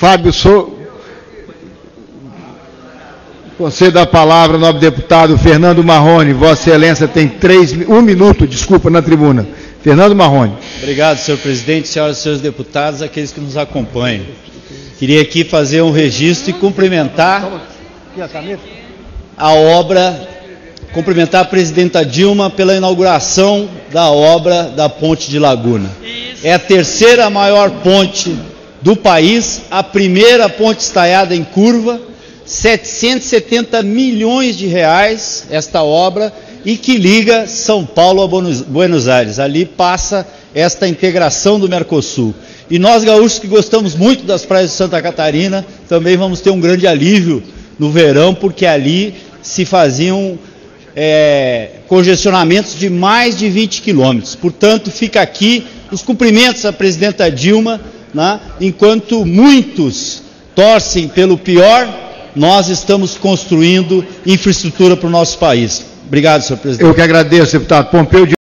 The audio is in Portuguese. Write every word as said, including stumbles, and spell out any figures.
Fábio Sou... Concedo a palavra ao nobre deputado Fernando Marrone. Vossa Excelência tem três, um minuto, desculpa, na tribuna. Fernando Marrone. Obrigado, senhor presidente, senhoras e senhores deputados, aqueles que nos acompanham. Queria aqui fazer um registro e cumprimentar a obra, cumprimentar a presidenta Dilma pela inauguração da obra da Ponte de Laguna. É a terceira maior ponte do país, a primeira ponte estaiada em curva, setecentos e setenta milhões de reais esta obra, e que liga São Paulo a Buenos Aires. Ali passa esta integração do Mercosul. E nós, gaúchos, que gostamos muito das praias de Santa Catarina, também vamos ter um grande alívio no verão, porque ali se faziam é, congestionamentos de mais de vinte quilômetros. Portanto, fica aqui os cumprimentos à presidenta Dilma, né? Enquanto muitos torcem pelo pior, nós estamos construindo infraestrutura para o nosso país. Obrigado, senhor presidente. Eu que agradeço, deputado Pompeu.